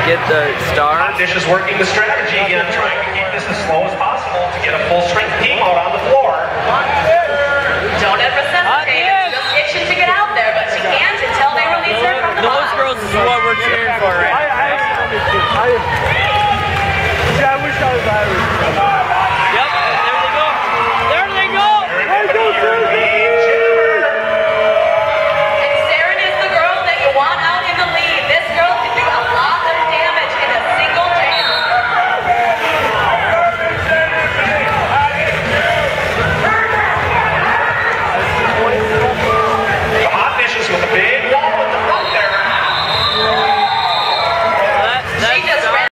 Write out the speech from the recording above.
get the star. Dish is working the strategy again, trying to keep this as slow as possible to get a full strength team out on the floor.